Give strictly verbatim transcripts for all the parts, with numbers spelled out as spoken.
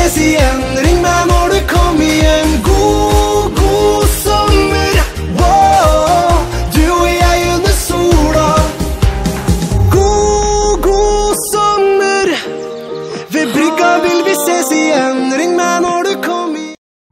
ses igen. Ring mig när du kom igen. God, god sommer. Wow, du och jag under solen. God, god sommer. Vid brygga vill vi ses igen. Ring mig när du kom igen.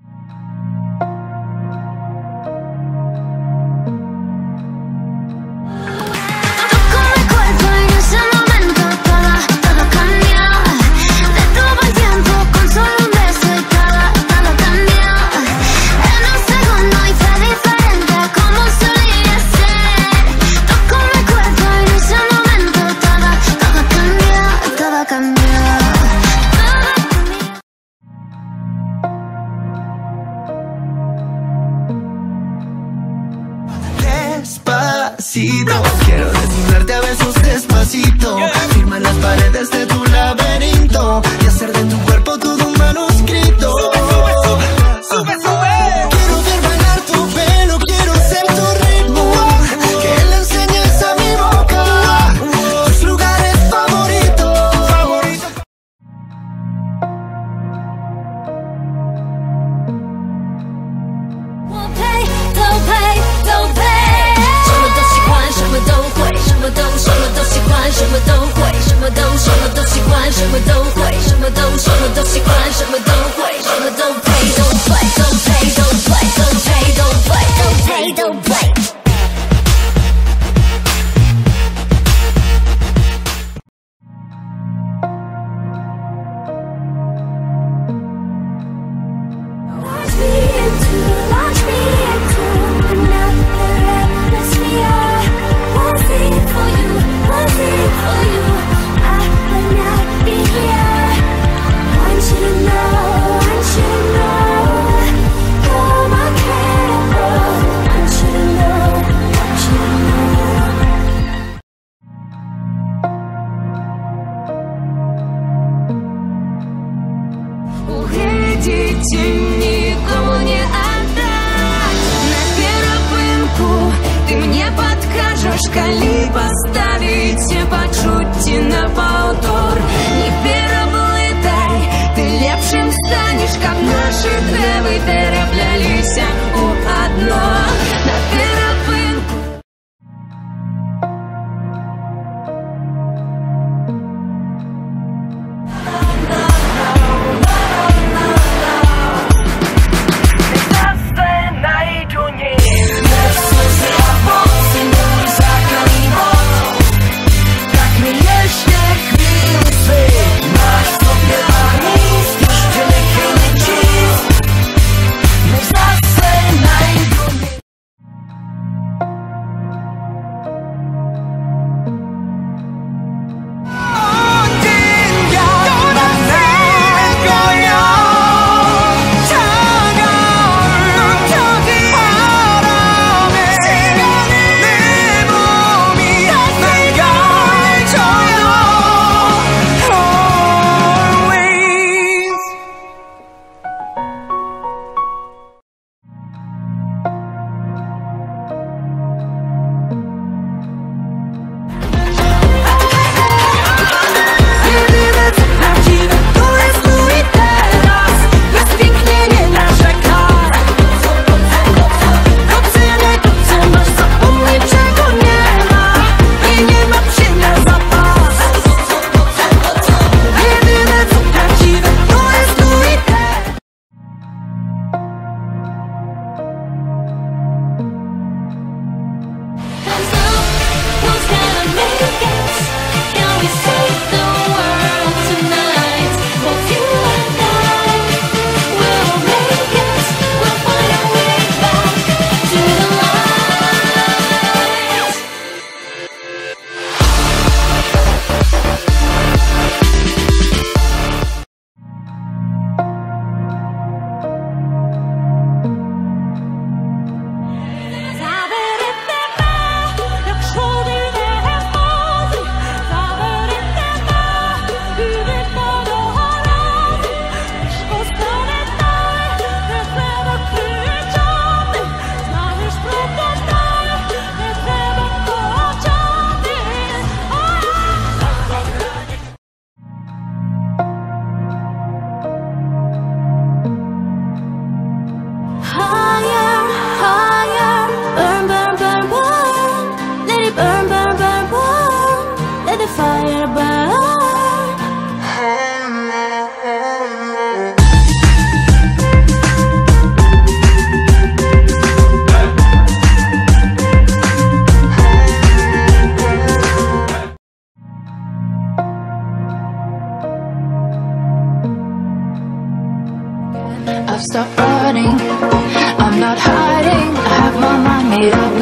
Despacito, quiero desnudarte a besos despacito. Firma las paredes de tu laberinto y hacer de tu cuerpo todo un manuscrito. Sube, sube, sube, sube, sube. Quiero ver bailar tu pelo, quiero ser tu ritmo. Que le enseñes a mi boca tus lugares favoritos. Favoritos. Don't pay, don't pay, don't pay. 什么都会，什么都什么都喜欢，什么都会，什么都什么都喜欢，什么都会，什么都什么都喜欢，什么都会，什么都 pay don't play don't pay don't play don't pay don't play don't pay don't play。Launch me into, launch me into another atmosphere. One thing for you, one thing for you, I would not be here. Want you to know, want you to know, you're my cannibal. Want you to know, want you to know. Уходите, никому не отдать. На первинку ты мне подкажешь, коли поставите, почути на повтор. Не переплытай, ты лепшим станешь, как наши треви переплялися у одно. На первинку. Say it all